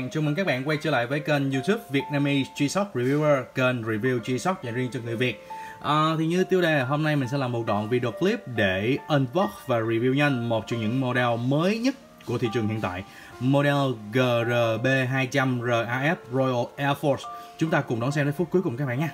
chào mừng các bạn quay trở lại với kênh YouTube Vietnamese G-Shock Reviewer, kênh review G-Shock dành riêng cho người Việt. Thì như tiêu đề, hôm nay mình sẽ làm một đoạn video clip để unbox và review nhanh một trong những model mới nhất của thị trường hiện tại, model GRB200 RAF Royal Air Force. Chúng ta cùng đón xem đến phút cuối cùng các bạn nha.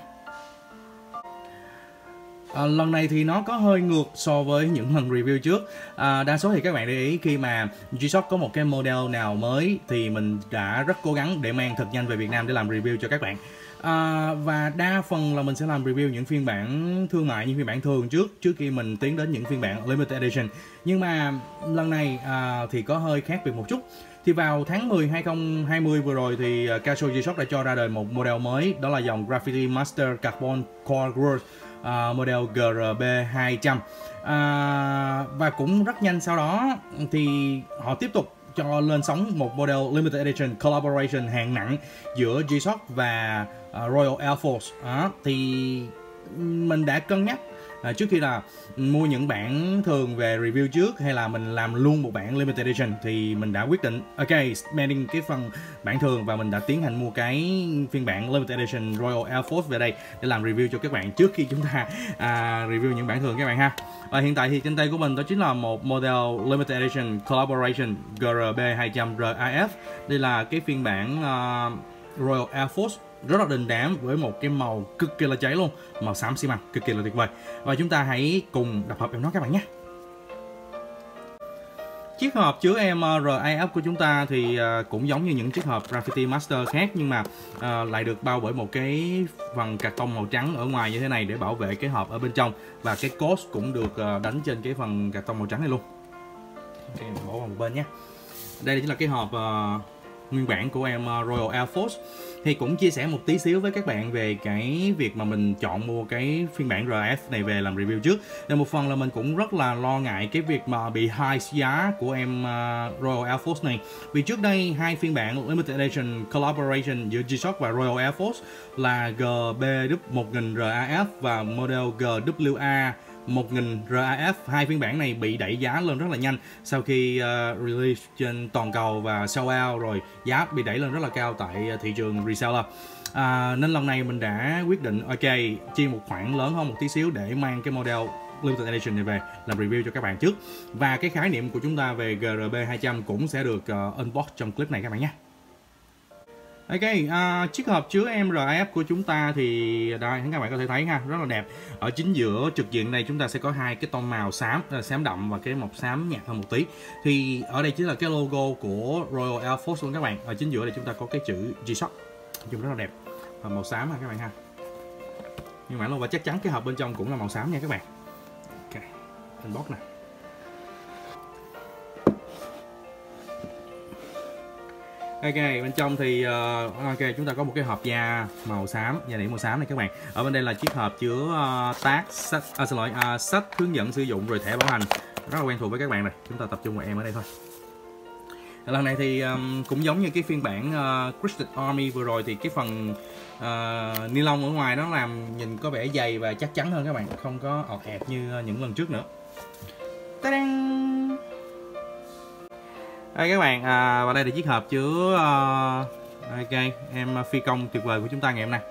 Lần này thì nó có hơi ngược so với những lần review trước. Đa số thì các bạn để ý khi mà G-Shock có một cái model nào mới thì mình đã rất cố gắng để mang thật nhanh về Việt Nam để làm review cho các bạn. Và đa phần là mình sẽ làm review những phiên bản thương mại, những phiên bản thường trước khi mình tiến đến những phiên bản limited edition. Nhưng mà lần này thì có hơi khác biệt một chút. Thì vào tháng 10 2020 vừa rồi thì Casio G-Shock đã cho ra đời một model mới, đó là dòng Graffiti Master Carbon Core Growth model GRB200. Và cũng rất nhanh sau đó thì họ tiếp tục cho lên sóng một model limited edition collaboration hạng nặng giữa G-Shock và Royal Air Force. Thì mình đã cân nhắc trước khi là mua những bản thường về review trước hay là mình làm luôn một bản limited edition, thì mình đã quyết định spending cái phần bản thường và mình đã tiến hành mua cái phiên bản limited edition Royal Air Force về đây để làm review cho các bạn trước khi chúng ta review những bản thường các bạn ha. Hiện tại thì trên tay của mình đó chính là một model limited edition collaboration GRB200 RAF. Đây là cái phiên bản Royal Air Force rất là đình đám với một cái màu cực kỳ là cháy luôn, màu xám xi măng cực kỳ là tuyệt vời. Và chúng ta hãy cùng đập hộp em nó các bạn nhé. Chiếc hộp chứa em RAF của chúng ta thì cũng giống như những chiếc hộp Graffiti Master khác, nhưng mà lại được bao bởi một cái phần cạc tông màu trắng ở ngoài như thế này để bảo vệ cái hộp ở bên trong, và cái code cũng được đánh trên cái phần cạc tông màu trắng này luôn. Bỏ vào một bên nhé. Đây chính là cái hộp nguyên bản của em Royal Air Force. Thì cũng chia sẻ một tí xíu với các bạn về cái việc mà mình chọn mua cái phiên bản RAF này về làm review trước. Nên một phần là mình cũng rất là lo ngại cái việc mà bị high giá của em Royal Air Force này. Vì trước đây hai phiên bản limited edition collaboration giữa G-Shock và Royal Air Force là GB1000 RAF và model GWA 1000 RAF. Hai phiên bản này bị đẩy giá lên rất là nhanh sau khi release trên toàn cầu và sell out, rồi giá bị đẩy lên rất là cao tại thị trường reseller. Nên lần này mình đã quyết định chi một khoản lớn hơn một tí xíu để mang cái model limited edition này về làm review cho các bạn trước. Và cái khái niệm của chúng ta về GRB200 cũng sẽ được unbox trong clip này các bạn nhé. Chiếc hộp chứa em RAF của chúng ta thì đây các bạn có thể thấy ha, rất là đẹp. Ở chính giữa trực diện này chúng ta sẽ có hai cái tông màu xám, xám đậm và cái màu xám nhạt hơn một tí. Thì ở đây chính là cái logo của Royal Air Force luôn các bạn. Ở chính giữa đây chúng ta có cái chữ G-Shock, trông rất là đẹp, và màu xám ha các bạn ha. Nhưng mà và chắc chắn cái hộp bên trong cũng là màu xám nha các bạn. Unbox nè. Bên trong thì chúng ta có một cái hộp da màu xám, da nỉ màu xám này các bạn. Ở bên đây là chiếc hộp chứa sách hướng dẫn sử dụng rồi thẻ bảo hành, rất là quen thuộc với các bạn rồi. Chúng ta tập trung vào em ở đây thôi. Lần này thì cũng giống như cái phiên bản Christed Army vừa rồi thì cái phần ni lông ở ngoài nó làm nhìn có vẻ dày và chắc chắn hơn các bạn, không có ọt ẹp như những lần trước nữa. Ta-da! Đây các bạn, và đây là chiếc hộp chứa em phi công tuyệt vời của chúng ta ngày hôm nay.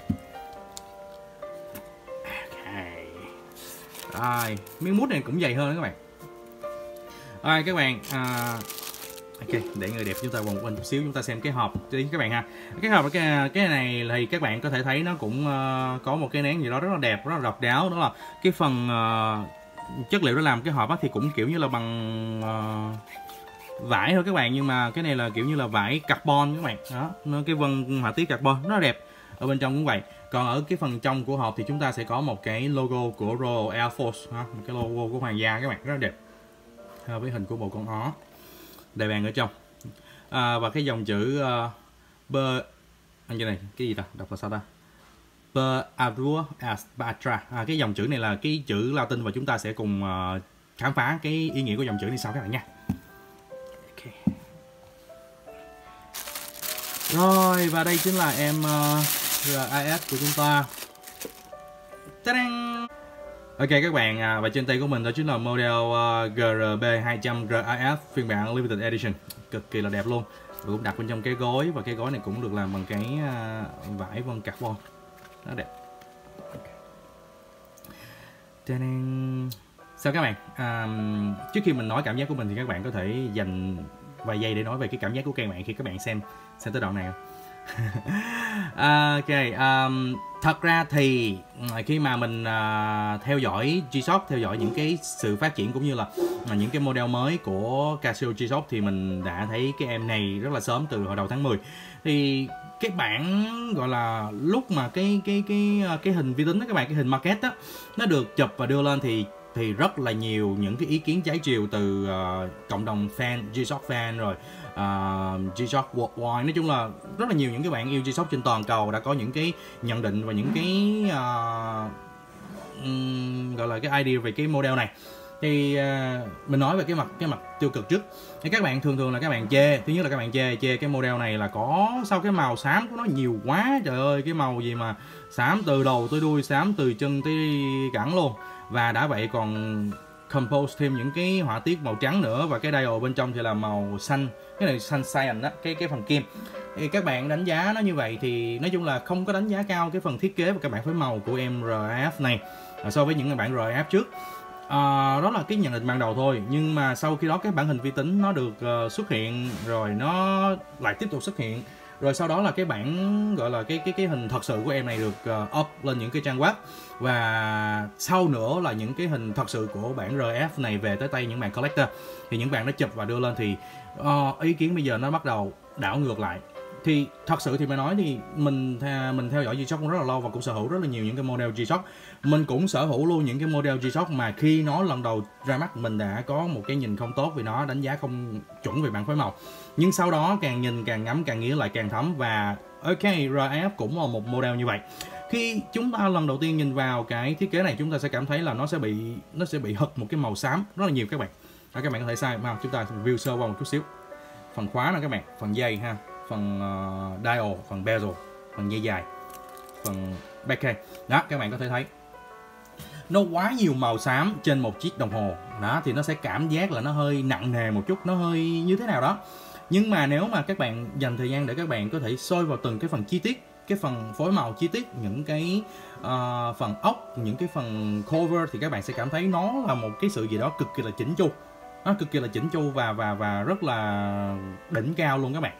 Rồi, miếng mút này cũng dày hơn đó các bạn. Rồi các bạn, để người đẹp chúng ta vòng quanh chút xíu, chúng ta xem cái hộp đi các bạn ha. Cái hộp cái này thì các bạn có thể thấy nó cũng có một cái nén gì đó rất là đẹp, rất là độc đáo, đó là cái phần chất liệu để làm cái hộp thì cũng kiểu như là bằng vải thôi các bạn, nhưng mà cái này là kiểu như là vải carbon các bạn đó, nó cái vân họa tiết carbon rất là đẹp. Ở bên trong cũng vậy. Còn ở cái phần trong của hộp thì chúng ta sẽ có một cái logo của Royal Air Force, một cái logo của hoàng gia các bạn, rất là đẹp với hình của bồ con ó đại bàng ở trong. Và cái dòng chữ này cái gì ta, đọc là sao ta, Per Arua as Batra. Cái dòng chữ này là cái chữ Latin và chúng ta sẽ cùng khám phá cái ý nghĩa của dòng chữ này sau các bạn nha. Rồi, và đây chính là em RAF của chúng ta. Ta-da! Các bạn, và trên tay của mình đó chính là model GRB200 RAF phiên bản Limited Edition. Cực kỳ là đẹp luôn. cũng đặt bên trong cái gối, và cái gối này cũng được làm bằng cái vải vân carbon, nó đẹp. Sao các bạn, trước khi mình nói cảm giác của mình thì các bạn có thể dành vài giây để nói về cái cảm giác của các bạn khi các bạn xem tới đoạn này không? Ok, thật ra thì khi mà mình theo dõi G-Shock, theo dõi những cái sự phát triển cũng như là những cái model mới của Casio G-Shock, thì mình đã thấy cái em này rất là sớm, từ hồi đầu tháng 10. Thì cái bản gọi là lúc mà cái hình vi tính đó các bạn, cái hình market đó nó được chụp và đưa lên thì rất là nhiều những cái ý kiến trái chiều từ cộng đồng fan, G-Shock fan, rồi G-Shock Worldwide. Nói chung là rất là nhiều những cái bạn yêu G-Shock trên toàn cầu đã có những cái nhận định và những cái gọi là cái idea về cái model này. Thì mình nói về cái mặt tiêu cực trước. Thì các bạn thường là các bạn chê, thứ nhất là các bạn chê cái model này là có sao cái màu xám của nó nhiều quá, trời ơi cái màu gì mà xám từ đầu tới đuôi, xám từ chân tới cẳng luôn, và đã vậy còn compose thêm những cái họa tiết màu trắng nữa, và cái dial bên trong thì là màu xanh, cái này xanh cyan đó, cái phần kim. Thì các bạn đánh giá nó như vậy thì nói chung là không có đánh giá cao cái phần thiết kế và các bạn phối màu của em RAF này so với những bản RAF trước. Đó là cái nhận định ban đầu thôi, nhưng mà sau khi đó cái bản hình vi tính nó được xuất hiện, rồi nó lại tiếp tục xuất hiện, rồi sau đó là cái bản gọi là cái hình thật sự của em này được up lên những cái trang web, và sau nữa là những cái hình thật sự của bản RF này về tới tay những bạn collector, thì những bạn đã chụp và đưa lên thì ý kiến bây giờ nó bắt đầu đảo ngược lại. Thì thật sự thì mà nói thì mình theo dõi G-Shock cũng rất là lâu và cũng sở hữu rất là nhiều những cái model G-Shock. Mình cũng sở hữu luôn những cái model G-Shock mà khi nó lần đầu ra mắt mình đã có một cái nhìn không tốt vì nó đánh giá không chuẩn về bản phối màu. Nhưng sau đó càng nhìn càng ngắm càng nghĩ lại càng thấm, và ok, RF cũng là một model như vậy. Khi chúng ta lần đầu tiên nhìn vào cái thiết kế này, chúng ta sẽ cảm thấy là nó sẽ bị hật một cái màu xám rất là nhiều các bạn. Các bạn có thể sai mà chúng ta review sơ qua một chút xíu. Phần khóa nè các bạn, phần dây ha, phần dial, phần bezel, phần dây dài, phần backcase. Đó, các bạn có thể thấy nó quá nhiều màu xám trên một chiếc đồng hồ. Đó, thì nó sẽ cảm giác là nó hơi nặng nề một chút, nó hơi như thế nào đó. Nhưng mà nếu mà các bạn dành thời gian để các bạn có thể soi vào từng cái phần chi tiết, cái phần phối màu chi tiết, những cái phần ốc, những cái phần cover, thì các bạn sẽ cảm thấy nó là một cái sự gì đó cực kỳ là chỉnh chu. Nó cực kỳ là chỉnh chu và rất là đỉnh cao luôn các bạn.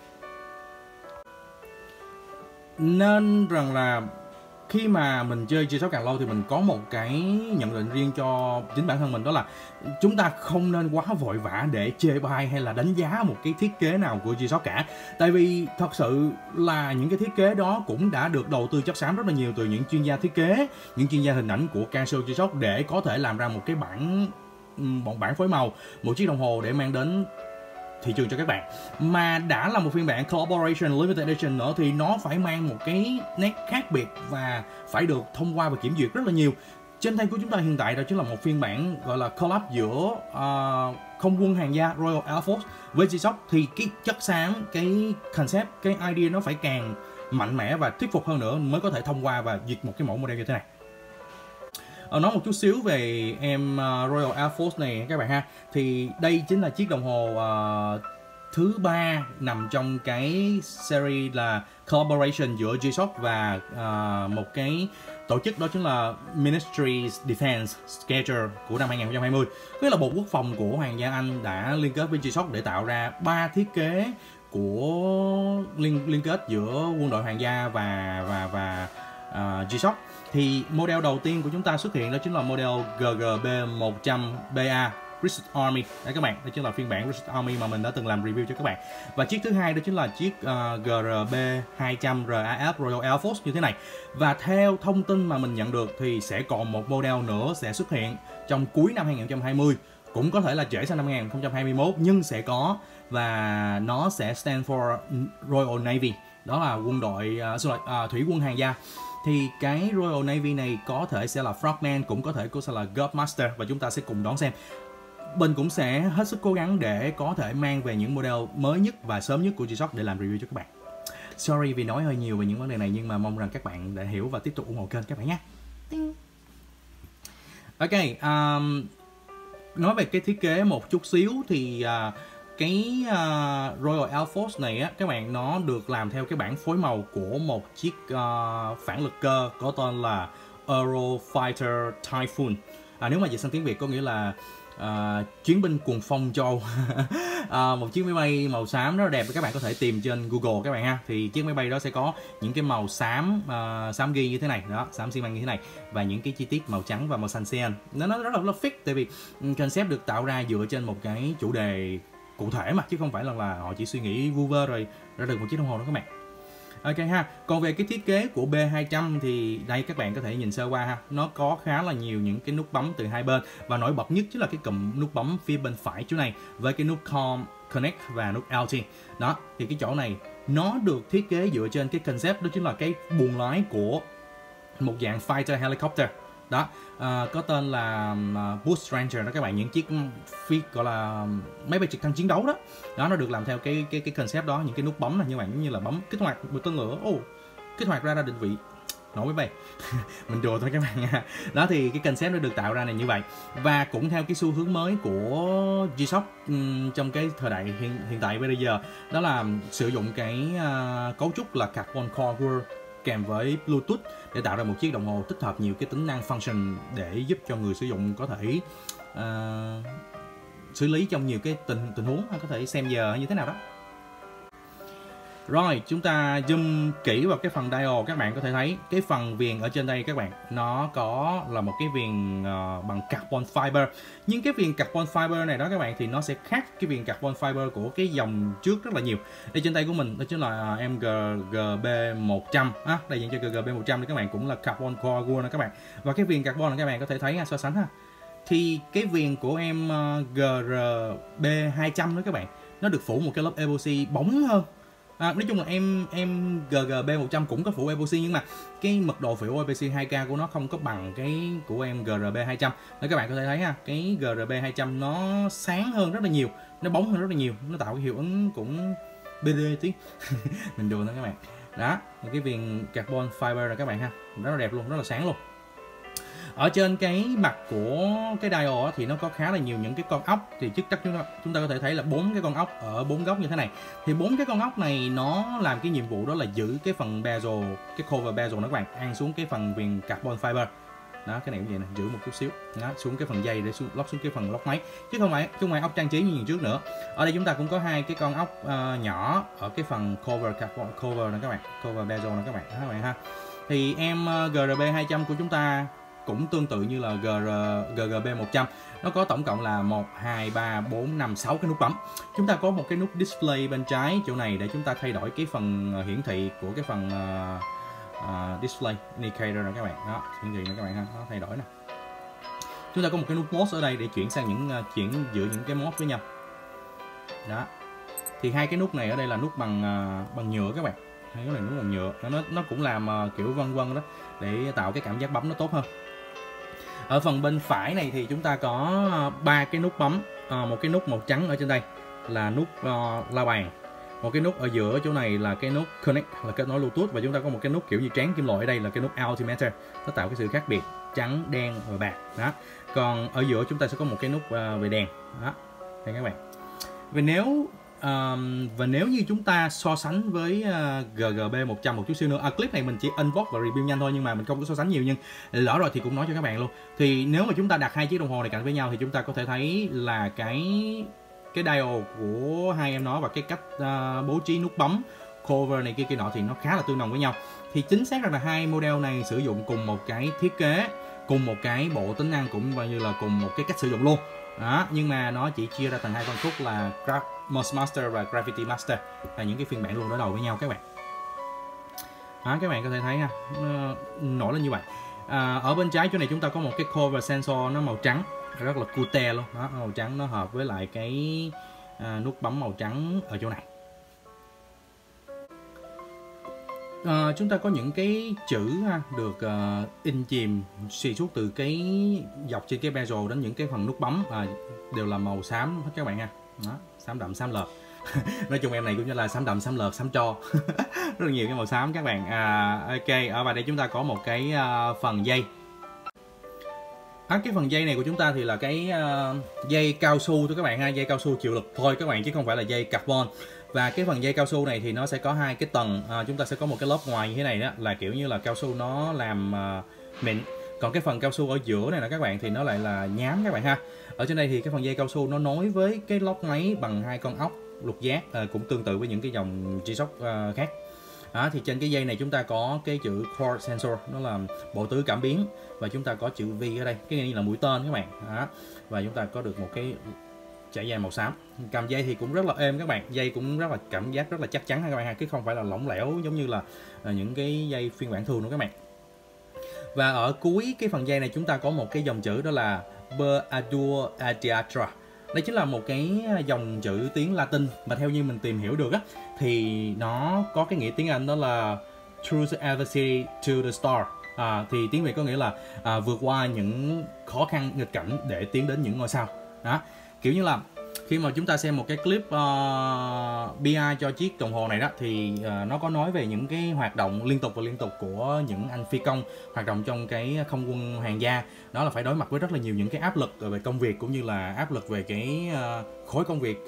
Nên rằng là khi mà mình chơi G-Shock càng lâu thì mình có một cái nhận định riêng cho chính bản thân mình, đó là chúng ta không nên quá vội vã để chê bai hay là đánh giá một cái thiết kế nào của G-Shock cả. Tại vì thật sự là những cái thiết kế đó cũng đã được đầu tư chất xám rất là nhiều từ những chuyên gia thiết kế, những chuyên gia hình ảnh của Casio G-Shock để có thể làm ra một cái bản phối màu, một chiếc đồng hồ để mang đến thị trường cho các bạn. Mà đã là một phiên bản Collaboration Limited Edition nữa thì nó phải mang một cái nét khác biệt và phải được thông qua và kiểm duyệt rất là nhiều. Trên tay của chúng ta hiện tại đó chính là một phiên bản gọi là collab giữa không quân hàng gia Royal Air Force với G-Shock, thì cái chất xám, cái concept, cái idea nó phải càng mạnh mẽ và thuyết phục hơn nữa mới có thể thông qua và duyệt một cái mẫu model như thế này. Nói một chút xíu về em Royal Air Force này các bạn ha. Thì đây chính là chiếc đồng hồ thứ 3 nằm trong cái series là collaboration giữa G-Shock và một cái tổ chức, đó chính là Ministry Defense Schedule của năm 2020. Tức là Bộ Quốc phòng của Hoàng gia Anh đã liên kết với G-Shock để tạo ra 3 thiết kế của liên kết giữa quân đội Hoàng gia và G-Shock. Thì model đầu tiên của chúng ta xuất hiện đó chính là model GGB100BA British Army. Đấy các bạn, đây chính là phiên bản British Army mà mình đã từng làm review cho các bạn. Và chiếc thứ hai đó chính là chiếc GRB200RAF Royal Air Force như thế này. Và theo thông tin mà mình nhận được thì sẽ còn một model nữa sẽ xuất hiện trong cuối năm 2020, cũng có thể là trễ sang năm 2021 nhưng sẽ có, và nó sẽ stand for Royal Navy, đó là quân đội thủy quân hàng gia. Thì cái Royal Navy này có thể sẽ là Frogman, cũng có thể sẽ là Godmaster, và chúng ta sẽ cùng đón xem. Mình cũng sẽ hết sức cố gắng để có thể mang về những model mới nhất và sớm nhất của G-Shock để làm review cho các bạn. Sorry vì nói hơi nhiều về những vấn đề này, nhưng mà mong rằng các bạn đã hiểu và tiếp tục ủng hộ kênh các bạn nhé. Ok, nói về cái thiết kế một chút xíu thì cái Royal Air Force này á các bạn, nó được làm theo cái bản phối màu của một chiếc phản lực cơ có tên là Eurofighter Typhoon. Nếu mà dịch sang tiếng Việt có nghĩa là chiến binh cuồng phong châu. Một chiếc máy bay màu xám rất là đẹp, các bạn có thể tìm trên Google các bạn ha. Thì chiếc máy bay đó sẽ có những cái màu xám xám ghi như thế này đó, xám xi măng như thế này, và những cái chi tiết màu trắng và màu xanh cyan. Nó rất là fit, tại vì concept được tạo ra dựa trên một cái chủ đề cụ thể mà, chứ không phải là họ chỉ suy nghĩ vu vơ rồi ra được một chiếc đồng hồ đó các bạn. Ok ha. Còn về cái thiết kế của B200 thì đây các bạn có thể nhìn sơ qua ha. Nó có khá là nhiều những cái nút bấm từ hai bên, và nổi bật nhất chính là cái cụm nút bấm phía bên phải chỗ này với cái nút COM, Connect và nút LT. Đó, thì cái chỗ này nó được thiết kế dựa trên cái concept đó chính là cái buồng lái của một dạng fighter helicopter. Đó, có tên là Bush Ranger đó các bạn, những chiếc phi gọi là máy bay trực thăng chiến đấu đó. Đó, nó được làm theo cái concept đó, những cái nút bấm này như bạn, như là bấm kích hoạt một tên lửa, kích hoạt radar định vị, nổ máy bay. Mình đùa thôi các bạn nha. Đó, thì cái concept nó được tạo ra này như vậy, và cũng theo cái xu hướng mới của G-Shock trong cái thời đại hiện tại bây giờ, đó là sử dụng cái cấu trúc là carbon core kèm với Bluetooth để tạo ra một chiếc đồng hồ tích hợp nhiều cái tính năng function để giúp cho người sử dụng có thể xử lý trong nhiều cái tình huống, có thể xem giờ hay như thế nào đó. Rồi, chúng ta zoom kỹ vào cái phần dial, các bạn có thể thấy cái phần viền ở trên đây các bạn, nó có là một cái viền bằng carbon fiber. Nhưng cái viền carbon fiber này đó các bạn, thì nó sẽ khác cái viền carbon fiber của cái dòng trước rất là nhiều. Đây trên tay của mình đó chính là em GGB100 đây dành cho GGB100 thì các bạn cũng là carbon core các bạn. Và cái viền carbon này các bạn có thể thấy so sánh ha. Thì cái viền của em GRB200 đó các bạn, nó được phủ một cái lớp epoxy bóng hơn. Nói chung là em GGB100 cũng có phủ epoxy, nhưng mà cái mật độ phủ epoxy 2K của nó không có bằng cái của em GRB200. Nên các bạn có thể thấy ha, cái GRB200 nó sáng hơn rất là nhiều, nó bóng hơn rất là nhiều, nó tạo cái hiệu ứng cũng BD tí. Mình đùa thôi các bạn. Đó, cái viền carbon fiber này các bạn ha, rất là đẹp luôn, rất là sáng luôn. Ở trên cái mặt của cái dial thì nó có khá là nhiều những cái con ốc, thì trước chắc chúng ta có thể thấy là 4 cái con ốc ở 4 góc như thế này. Thì 4 cái con ốc này nó làm cái nhiệm vụ đó là giữ cái phần bezel, cái cover bezel đó các bạn, ăn xuống cái phần viền carbon fiber. Đó, cái này cũng vậy nè, giữ một chút xíu. Đó, xuống cái phần dây để lót xuống cái phần lót máy, chứ không phải ốc trang trí như trước nữa. Ở đây chúng ta cũng có hai cái con ốc nhỏ ở cái phần cover carbon cover này các bạn, cover bezel này các bạn ha. Thì em GRB200 của chúng ta cũng tương tự như là GGB100. Nó có tổng cộng là 1, 2, 3, 4, 5, 6 cái nút bấm. Chúng ta có một cái nút display bên trái chỗ này để chúng ta thay đổi cái phần hiển thị của cái phần display indicator này các bạn. Đó, hiển thị này các bạn ha, nó thay đổi nè. Chúng ta có một cái nút mode ở đây để chuyển sang chuyển giữa những cái mode với nhau. Đó. Thì hai cái nút này ở đây là nút bằng nhựa các bạn. Hai cái này nút bằng nhựa, nó cũng làm kiểu vân vân đó để tạo cái cảm giác bấm nó tốt hơn. Ở phần bên phải này thì chúng ta có 3 cái nút bấm, một cái nút màu trắng ở trên đây là nút la bàn, một cái nút ở giữa chỗ này là cái nút connect là kết nối Bluetooth, và chúng ta có một cái nút kiểu như trán kim loại ở đây là cái nút altimeter, nó tạo cái sự khác biệt trắng, đen và bạc. Đó. Còn ở giữa chúng ta sẽ có một cái nút về đèn. Đó. Đây các bạn. Và nếu như chúng ta so sánh với GGB100 một chút xíu nữa, clip này mình chỉ unbox và review nhanh thôi, nhưng mà mình không có so sánh nhiều, nhưng lỡ rồi thì cũng nói cho các bạn luôn. Thì nếu mà chúng ta đặt hai chiếc đồng hồ này cạnh với nhau thì chúng ta có thể thấy là cái dial của hai em nó và cái cách bố trí nút bấm, cover này kia nọ thì nó khá là tương đồng với nhau. Thì chính xác là hai model này sử dụng cùng một cái thiết kế, cùng một cái bộ tính năng, cũng như là cùng một cái cách sử dụng luôn. Đó, nhưng mà nó chỉ chia ra thành hai phân khúc là Mode Master và Gravity Master, là những cái phiên bản luôn đối đầu với nhau các bạn. Đó, các bạn có thể thấy ha, nổi lên như vậy. Ở bên trái chỗ này chúng ta có một cái cover sensor nó màu trắng, rất là cute luôn. Đó, màu trắng nó hợp với lại cái nút bấm màu trắng ở chỗ này. Chúng ta có những cái chữ được in chìm xuyên suốt từ cái dọc trên cái bezel đến những cái phần nút bấm, đều là màu xám hết các bạn nha. Đó, xám đậm xám lợt. Nói chung em này cũng như là xám đậm xám lợt xám tro. Rất là nhiều cái màu xám các bạn. Ok, ở đây chúng ta có một cái phần dây. Cái phần dây này của chúng ta thì là cái dây cao su thôi các bạn ha, dây cao su chịu lực thôi các bạn, chứ không phải là dây carbon. Và cái phần dây cao su này thì nó sẽ có hai cái tầng, chúng ta sẽ có một cái lớp ngoài như thế này đó, là kiểu như là cao su nó làm mịn. Còn cái phần cao su ở giữa này là các bạn thì nó lại là nhám các bạn ha. Ở trên đây thì cái phần dây cao su nó nối với cái lốc máy bằng hai con ốc lục giác, cũng tương tự với những cái dòng G-Shock khác. Thì trên cái dây này chúng ta có cái chữ Core Sensor, nó là bộ tứ cảm biến, và chúng ta có chữ V ở đây, cái này là mũi tên các bạn. Và chúng ta có được một cái chải dây màu xám. Cầm dây thì cũng rất là êm các bạn, dây cũng rất là cảm giác rất là chắc chắn ha các bạn ha, chứ không phải là lỏng lẻo giống như là những cái dây phiên bản thường nữa các bạn. Và ở cuối cái phần dây này chúng ta có một cái dòng chữ, đó là Per Adua Adiatra. Đây chính là một cái dòng chữ tiếng Latin mà theo như mình tìm hiểu được á, thì nó có cái nghĩa tiếng Anh đó là Through the adversity to the star. Thì tiếng Việt có nghĩa là vượt qua những khó khăn nghịch cảnh để tiến đến những ngôi sao. Kiểu như là khi mà chúng ta xem một cái clip BI cho chiếc đồng hồ này đó, thì nó có nói về những cái hoạt động liên tục của những anh phi công hoạt động trong cái không quân hoàng gia. Đó là phải đối mặt với rất là nhiều những cái áp lực về công việc, cũng như là áp lực về cái khối công việc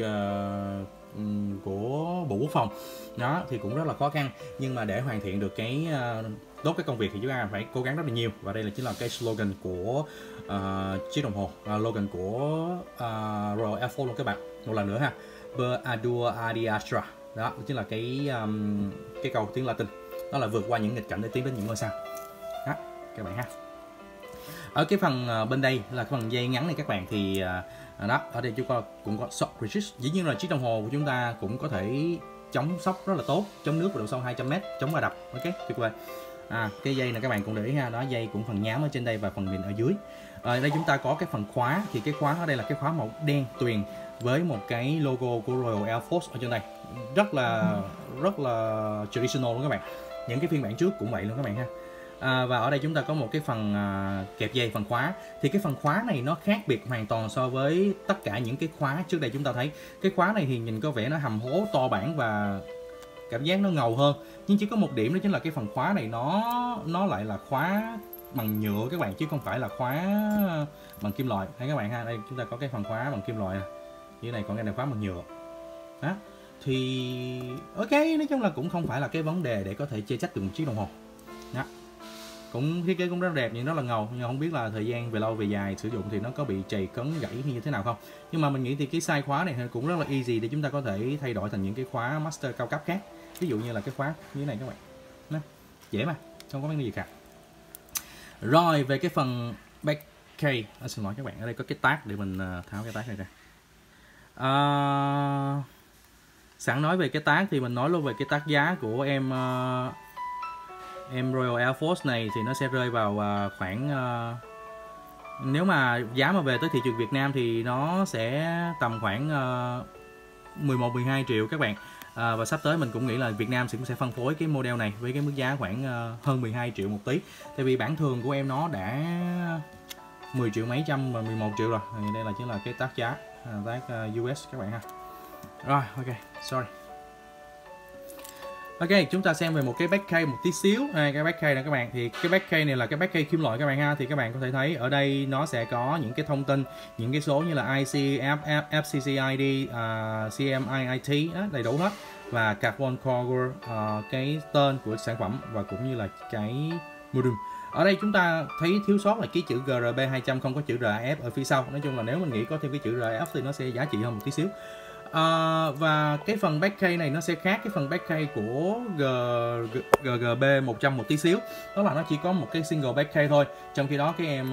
của Bộ Quốc phòng. Đó thì cũng rất là khó khăn, nhưng mà để hoàn thiện được cái tốt cái công việc thì chúng ta phải cố gắng rất là nhiều. Và đây là chính là cái slogan của chiếc đồng hồ, slogan của Royal Air Force luôn các bạn. Một lần nữa ha, Per Ardua Adiastra. Đó chính là cái câu tiếng Latin, đó là vượt qua những nghịch cảnh để tiến đến những ngôi sao. Đó các bạn ha. Ở cái phần bên đây là cái phần dây ngắn này các bạn, thì đó ở đây chúng ta cũng có shock resist. Dĩ nhiên là chiếc đồng hồ của chúng ta cũng có thể chống sốc rất là tốt, chống nước và độ sâu 200m, chống va đập. Ok, tuyệt vời. Cái dây này các bạn cũng để ý ha, đó dây cũng phần nhám ở trên đây và phần mịn ở dưới. Đây chúng ta có cái phần khóa, thì cái khóa ở đây là cái khóa màu đen tuyền với một cái logo của Royal Air Force ở trên đây, rất là traditional luôn các bạn. Những cái phiên bản trước cũng vậy luôn các bạn ha. Và ở đây chúng ta có một cái phần kẹp dây, phần khóa. Thì cái phần khóa này nó khác biệt hoàn toàn so với tất cả những cái khóa trước đây chúng ta thấy. Cái khóa này thì nhìn có vẻ nó hầm hố to bản và cảm giác nó ngầu hơn, nhưng chỉ có một điểm đó chính là cái phần khóa này nó lại là khóa bằng nhựa các bạn, chứ không phải là khóa bằng kim loại. Thấy các bạn ha, đây chúng ta có cái phần khóa bằng kim loại này, dưới này còn cái này khóa bằng nhựa. Đó thì ok, nói chung là cũng không phải là cái vấn đề để có thể chê trách được một chiếc đồng hồ. Đó, cũng thiết kế cũng rất đẹp, nhưng rất là ngầu. Nhưng không biết là thời gian về lâu về dài sử dụng thì nó có bị trầy cấn gãy hay như thế nào không. Nhưng mà mình nghĩ thì cái size khóa này cũng rất là easy để chúng ta có thể thay đổi thành những cái khóa master cao cấp khác. Ví dụ như là cái khóa như thế này các bạn. Đó, dễ mà, không có vấn đề gì cả. Rồi về cái phần back case, xin lỗi các bạn, ở đây có cái tag để mình tháo cái tag này ra. Sẵn nói về cái tag thì mình nói luôn về cái tag giá của em Royal Air Force này, thì nó sẽ rơi vào khoảng nếu mà giá mà về tới thị trường Việt Nam thì nó sẽ tầm khoảng 11-12 triệu các bạn. Và sắp tới mình cũng nghĩ là Việt Nam cũng sẽ phân phối cái model này với cái mức giá khoảng hơn 12 triệu một tí. Tại vì bản thường của em nó đã 10 triệu mấy trăm và 11 triệu rồi. Thì đây là chính là cái tag giá, tag US các bạn ha. Rồi ok, sorry. Ok, chúng ta xem về một cái back case một tí xíu. Cái back case này các bạn, thì cái back case này là cái back case kim loại các bạn ha. Thì các bạn có thể thấy ở đây nó sẽ có những cái thông tin, những cái số như là IC, FCC ID, CMIIT, đầy đủ hết. Và carbon core, cái tên của sản phẩm và cũng như là cái module. Ở đây chúng ta thấy thiếu sót là cái chữ GRB200, không có chữ RAF ở phía sau. Nói chung là nếu mình nghĩ có thêm cái chữ RAF thì nó sẽ giá trị hơn một tí xíu. Và cái phần back case này nó sẽ khác cái phần back case của GGB100 một tí xíu. Đó là nó chỉ có một cái single back case thôi. Trong khi đó cái em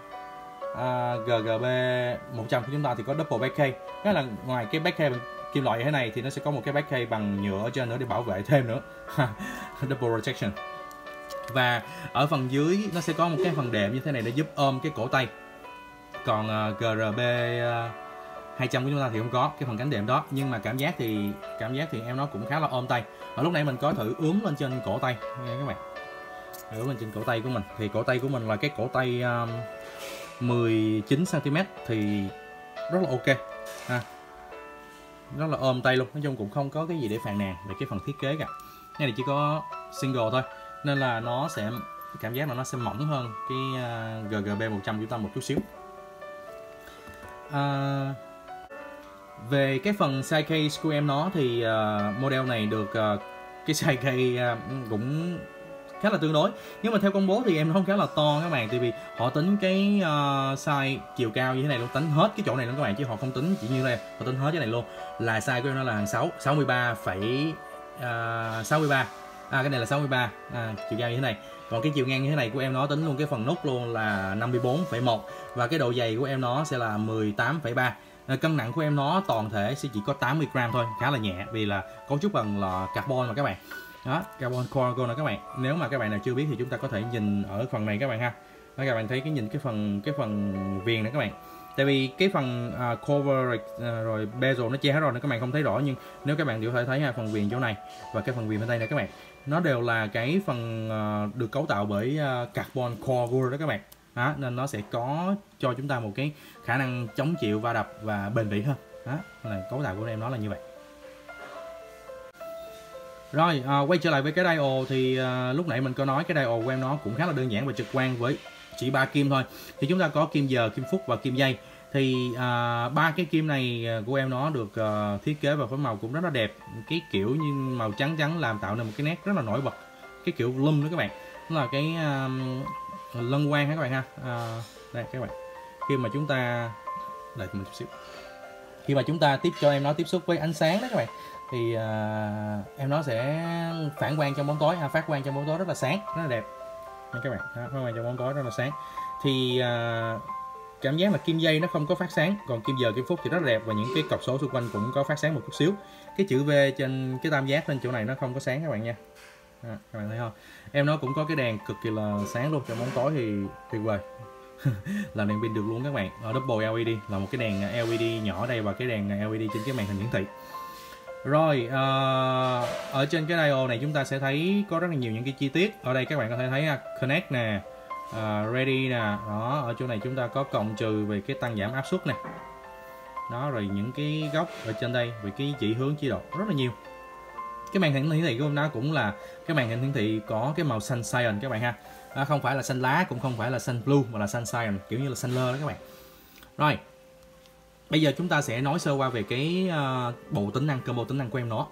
GGB100 của chúng ta thì có double back case. Đó là ngoài cái back case kim loại như thế này thì nó sẽ có một cái back case bằng nhựa ở trên nữa để bảo vệ thêm nữa. Double protection. Và ở phần dưới nó sẽ có một cái phần đệm như thế này để giúp ôm cái cổ tay. Còn GRB 200 của chúng ta thì không có cái phần cánh đệm đó, nhưng mà cảm giác thì em nó cũng khá là ôm tay. Ở lúc nãy mình có thử ướm lên trên cổ tay nha các bạn, ướm lên trên cổ tay của mình, thì cổ tay của mình là cái cổ tay 19 cm thì rất là ok ha, rất là ôm tay luôn. Nói chung cũng không có cái gì để phàn nàn về cái phần thiết kế cả. Cái này chỉ có single thôi nên là nó sẽ cảm giác là nó sẽ mỏng hơn cái GGB 100 chúng ta một chút xíu. Về cái phần size case của em nó thì model này được cái size case cũng khá là tương đối, nhưng mà theo công bố thì em nó không khá là to các bạn, tại vì họ tính cái size chiều cao như thế này luôn, tính hết cái chỗ này luôn các bạn, chứ họ không tính chỉ như đây, họ tính hết cái này luôn, là size của em nó là hàng 63,63 cái này là 63 chiều cao như thế này, còn cái chiều ngang như thế này của em nó tính luôn cái phần nút luôn là 54,1 và cái độ dày của em nó sẽ là 18,3. Cân nặng của em nó toàn thể sẽ chỉ có 80 gram thôi, khá là nhẹ vì là cấu trúc bằng là carbon mà các bạn. Đó, carbon core nè các bạn. Nếu mà các bạn nào chưa biết thì chúng ta có thể nhìn ở phần này các bạn ha. Đó, các bạn thấy cái phần viền này các bạn. Tại vì cái phần cover rồi bezel nó che hết rồi nên các bạn không thấy rõ, nhưng nếu các bạn đều có thể thấy phần viền chỗ này và cái phần viền bên đây nè các bạn, nó đều là cái phần được cấu tạo bởi carbon core đó các bạn. Đó, nên nó sẽ có cho chúng ta một cái khả năng chống chịu va đập và bền bỉ hơn. Đó, là cấu tạo của em nó là như vậy. Rồi, quay trở lại với cái dial thì lúc nãy mình có nói cái dial của em nó cũng khá là đơn giản và trực quan với chỉ 3 kim thôi. Thì chúng ta có kim giờ, kim phút và kim giây. Thì 3 cái kim này của em nó được thiết kế và phối màu cũng rất là đẹp. Cái kiểu như màu trắng trắng làm tạo nên một cái nét rất là nổi bật. Cái kiểu lum đó các bạn. Đó là cái lân quang các bạn ha. Đây các bạn. Khi mà chúng ta đợi một chút xíu. Khi mà chúng ta cho em nó tiếp xúc với ánh sáng đó các bạn, thì em nó sẽ phản quang trong bóng tối, phát quang trong bóng tối rất là sáng, rất là đẹp nha các bạn. Phát quang trong bóng tối rất là sáng. Thì cảm giác là kim dây nó không có phát sáng, còn kim giờ, kim phút thì rất là đẹp và những cái cọc số xung quanh cũng có phát sáng một chút xíu. Cái chữ V trên cái tam giác lên chỗ này nó không có sáng các bạn nha. Các bạn thấy không? Em nó cũng có cái đèn cực kỳ là sáng luôn, trong bóng tối thì tuyệt vời. Làm đèn pin được luôn các bạn. Double LED là một cái đèn LED nhỏ đây và cái đèn LED trên cái màn hình hiển thị. Rồi ở trên cái dial này chúng ta sẽ thấy có rất là nhiều những cái chi tiết. Ở đây các bạn có thể thấy connect nè, ready nè, đó, ở chỗ này chúng ta có cộng trừ về cái tăng giảm áp suất nè. Đó, rồi những cái góc ở trên đây về cái chỉ hướng chế độ rất là nhiều. Cái màn hình hiển thị của chúng ta cũng là cái màn hình hiển thị có cái màu xanh cyan các bạn ha. Không phải là xanh lá, cũng không phải là xanh blue mà là xanh cyan, kiểu như là xanh lơ đó các bạn. Rồi, bây giờ chúng ta sẽ nói sơ qua về cái bộ tính năng, combo tính năng của em nó.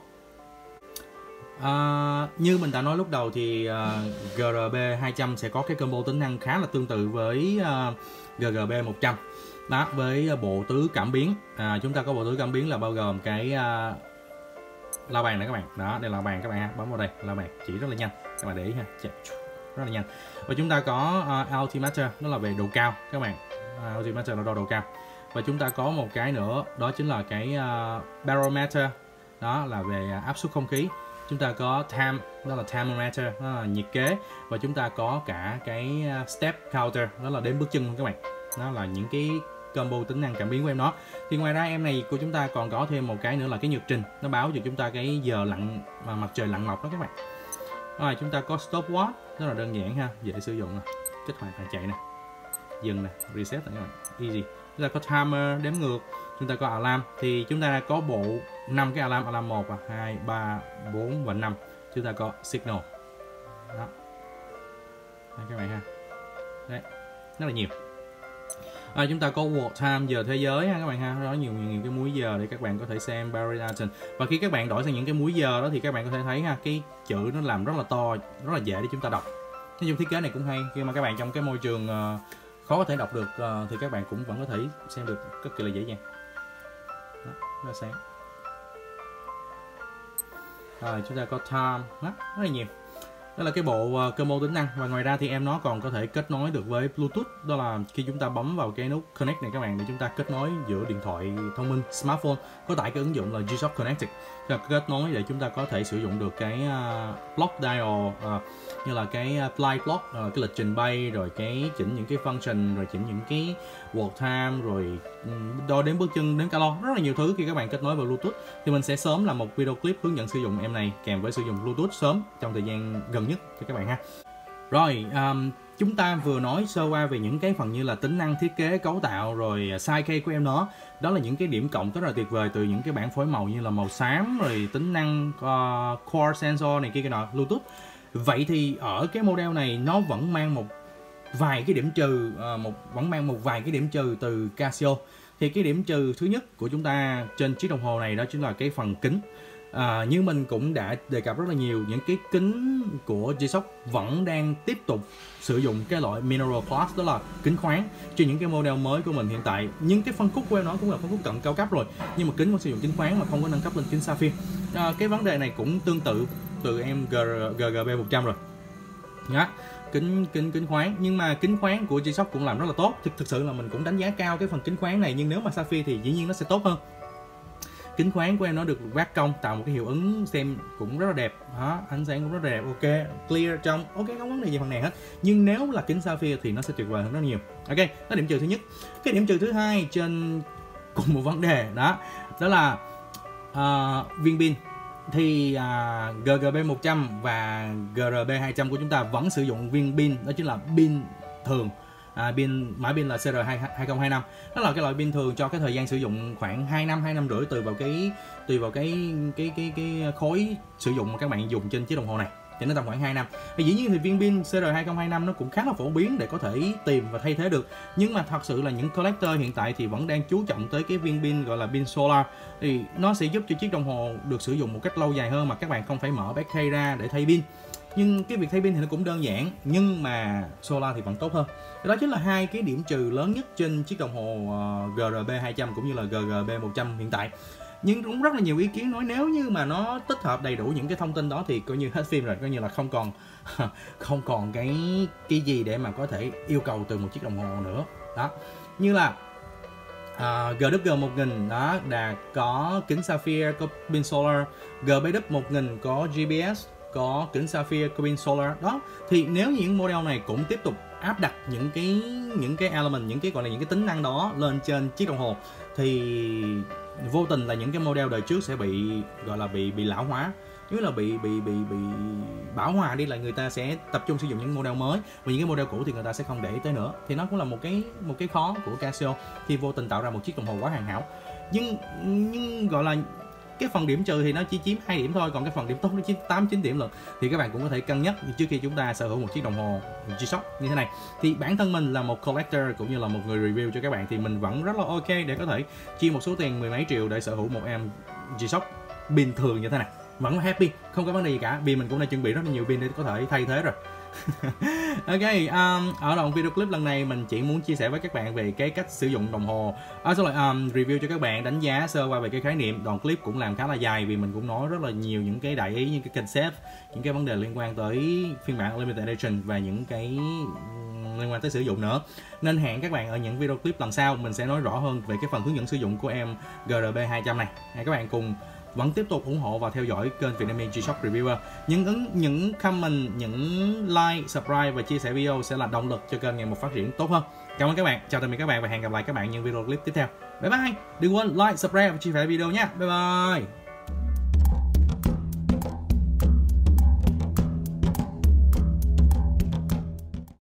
Như mình đã nói lúc đầu thì GRB 200 sẽ có cái combo tính năng khá là tương tự với GGB 100. Đó, với bộ tứ cảm biến, chúng ta có bộ tứ cảm biến là bao gồm cái la bàn này các bạn. Đó, đây là la bàn các bạn ha, bấm vào đây, la bàn chỉ rất là nhanh, các bạn để ý ha, rất là nhanh. Và chúng ta có altimeter, đó là về độ cao các bạn. Altimeter là đo độ cao. Và chúng ta có một cái nữa, đó chính là cái barometer, đó là về áp suất không khí. Chúng ta có time, đó là thermometer, đó là nhiệt kế. Và chúng ta có cả cái step counter, đó là đếm bước chân các bạn. Đó là những cái combo tính năng cảm biến của em nó. Thì ngoài ra em này của chúng ta còn có thêm một cái nữa là cái nhật trình, nó báo cho chúng ta cái giờ lặn mặt trời lặn mọc đó các bạn. Rồi chúng ta có stopwatch, rất là đơn giản ha, dễ sử dụng nè, kích hoạt là chạy nè, dừng nè, reset nè các bạn, easy. Chúng ta có timer đếm ngược, chúng ta có alarm, thì chúng ta có bộ 5 cái alarm 1, 2, 3, 4 và 5. Chúng ta có signal. Đó. Đây các bạn ha. Đấy, rất là nhiều. Chúng ta có world time, giờ thế giới ha các bạn ha, đó nhiều cái múi giờ để các bạn có thể xem Barry Allen. Và khi các bạn đổi sang những cái múi giờ đó thì các bạn có thể thấy ha, cái chữ nó làm rất là to, rất là dễ để chúng ta đọc. Nói chung thiết kế này cũng hay, khi mà các bạn trong cái môi trường khó có thể đọc được thì các bạn cũng vẫn có thể xem được rất kỳ là dễ dàng. Đó, rất là sáng. Rồi chúng ta có time, đó, rất là nhiều. Đó là cái bộ combo tính năng. Và ngoài ra thì em nó còn có thể kết nối được với Bluetooth. Đó là khi chúng ta bấm vào cái nút Connect này các bạn, để chúng ta kết nối giữa điện thoại thông minh, smartphone, có tải cái ứng dụng là G-Shock Connected, kết nối để chúng ta có thể sử dụng được cái block dial, như là cái flight block, cái lịch trình bay, rồi cái chỉnh những cái function, rồi chỉnh những cái world time, rồi đo đếm bước chân, đếm calo, rất là nhiều thứ. Khi các bạn kết nối vào Bluetooth thì mình sẽ sớm làm một video clip hướng dẫn sử dụng em này kèm với sử dụng Bluetooth sớm trong thời gian gần nhất cho các bạn ha. Rồi chúng ta vừa nói sơ qua về những cái phần như là tính năng, thiết kế, cấu tạo, rồi size case của em nó. Đó là những cái điểm cộng rất là tuyệt vời từ những cái bảng phối màu như là màu xám, rồi tính năng core sensor này kia cái nọ, Bluetooth. Vậy thì ở cái model này nó vẫn mang một vài cái điểm trừ, vẫn mang một vài cái điểm trừ từ Casio. Thì cái điểm trừ thứ nhất của chúng ta trên chiếc đồng hồ này đó chính là cái phần kính. Như mình cũng đã đề cập rất là nhiều, những cái kính của G-Shock vẫn đang tiếp tục sử dụng cái loại mineral class, đó là kính khoáng trên những cái model mới của mình hiện tại. Nhưng cái phân khúc của em nó cũng là phân khúc cận cao cấp rồi, nhưng mà kính vẫn sử dụng kính khoáng mà không có nâng cấp lên kính sapphire. Cái vấn đề này cũng tương tự từ em GGB 100 rồi nhá. Kính khoáng, nhưng mà kính khoáng của G-Shock cũng làm rất là tốt. Thực sự là mình cũng đánh giá cao cái phần kính khoáng này, nhưng nếu mà sapphire thì dĩ nhiên nó sẽ tốt hơn. Kính khoáng của em nó được vát cong tạo một cái hiệu ứng xem cũng rất là đẹp đó, ánh sáng cũng rất là đẹp, ok, clear trong, ok, không vấn đề gì phần này hết. Nhưng nếu là kính sapphire thì nó sẽ tuyệt vời hơn rất nhiều. Ok, đó điểm trừ thứ nhất. Cái điểm trừ thứ hai trên cùng một vấn đề đó là viên pin. Thì GGB 100 và GRB 200 của chúng ta vẫn sử dụng viên pin, đó chính là pin thường. Mã pin là CR2025. Đó là cái loại pin thường cho cái thời gian sử dụng khoảng 2 năm, 2 năm rưỡi tùy vào cái khối sử dụng mà các bạn dùng trên chiếc đồng hồ này, thì nó tầm khoảng 2 năm. Thì dĩ nhiên thì viên pin CR2025 nó cũng khá là phổ biến để có thể tìm và thay thế được. Nhưng mà thật sự là những collector hiện tại thì vẫn đang chú trọng tới cái viên pin gọi là pin solar. Thì nó sẽ giúp cho chiếc đồng hồ được sử dụng một cách lâu dài hơn mà các bạn không phải mở back case ra để thay pin. Nhưng cái việc thay pin thì nó cũng đơn giản, nhưng mà solar thì vẫn tốt hơn. Đó chính là hai cái điểm trừ lớn nhất trên chiếc đồng hồ GRB 200 cũng như là GGB 100 hiện tại. Nhưng cũng rất là nhiều ý kiến nói nếu như mà nó tích hợp đầy đủ những cái thông tin đó thì coi như hết phim rồi, coi như là không còn cái gì để mà có thể yêu cầu từ một chiếc đồng hồ nữa. Đó, như là GW 1000 đó đã có kính sapphire, có pin solar, GBW 1000 có GPS, có kính sapphire, có pin solar đó. Thì nếu những model này cũng tiếp tục áp đặt những cái element, những cái gọi là những cái tính năng đó lên trên chiếc đồng hồ thì vô tình là những cái model đời trước sẽ bị gọi là bị lão hóa, nếu là bị bão hòa đi, là người ta sẽ tập trung sử dụng những model mới và những cái model cũ thì người ta sẽ không để ý tới nữa. Thì nó cũng là một cái khó của Casio khi vô tình tạo ra một chiếc đồng hồ quá hoàn hảo. Nhưng gọi là cái phần điểm trừ thì nó chỉ chiếm 2 điểm thôi, còn cái phần điểm tốt nó chiếm 8-9 điểm lận. Thì các bạn cũng có thể cân nhắc trước khi chúng ta sở hữu một chiếc đồng hồ G-Shock như thế này. Thì bản thân mình là một collector cũng như là một người review cho các bạn thì mình vẫn rất là ok để có thể chi một số tiền 10 mấy triệu để sở hữu một em G-Shock pin thường như thế này, vẫn happy, không có vấn đề gì cả, vì mình cũng đã chuẩn bị rất là nhiều pin để có thể thay thế rồi. Ok, ở đoạn video clip lần này mình chỉ muốn chia sẻ với các bạn về cái cách sử dụng đồng hồ, review cho các bạn, đánh giá sơ qua về cái khái niệm. Đoạn clip cũng làm khá là dài vì mình cũng nói rất là nhiều những cái đại ý, những cái concept, những cái vấn đề liên quan tới phiên bản limited edition và những cái liên quan tới sử dụng nữa. Nên hẹn các bạn ở những video clip lần sau mình sẽ nói rõ hơn về cái phần hướng dẫn sử dụng của em GRB 200 này. Các bạn cùng vẫn tiếp tục ủng hộ và theo dõi kênh Vietnamese G-Shock Reviewer. Những comment, những like, subscribe và chia sẻ video sẽ là động lực cho kênh ngày một phát triển tốt hơn. Cảm ơn các bạn, chào tạm biệt các bạn và hẹn gặp lại các bạn những video clip tiếp theo. Bye bye. Đừng quên like, subscribe và chia sẻ video nhé. Bye bye.